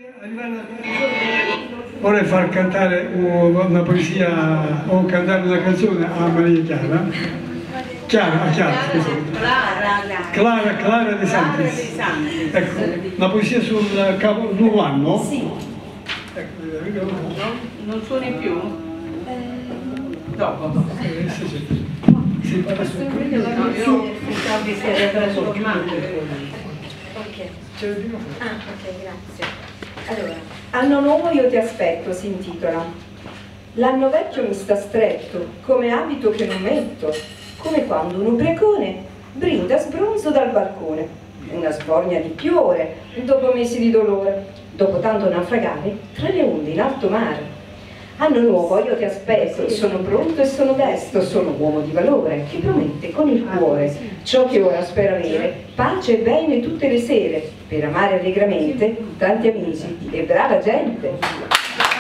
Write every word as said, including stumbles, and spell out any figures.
Vorrei far cantare una poesia o cantare una canzone a Maria Chiara. Chiara, Chiara, scusate. Clara, Clara De Santis. Ecco, una poesia sul capo, nuovo anno? Sì. Ecco, non suoni più? Dopo. Sì, sì, sì. Sì, adesso. No, io pensavo che sia trasformato. Ok. C'è il microfono. Ah, ok, grazie. Allora, Anno nuovo io ti aspetto, si intitola. L'anno vecchio mi sta stretto, come abito che non metto, come quando un ubriacone brinda sbronzo dal balcone. Una sbornia di piore, dopo mesi di dolore, dopo tanto naufragare tra le onde in alto mare. Anno nuovo io ti aspetto, sono pronto e sono desto, sono uomo di valore, che promette con il cuore ciò che ora spera avere, pace e bene tutte le sere, per amare allegramente tanti amici e brava gente.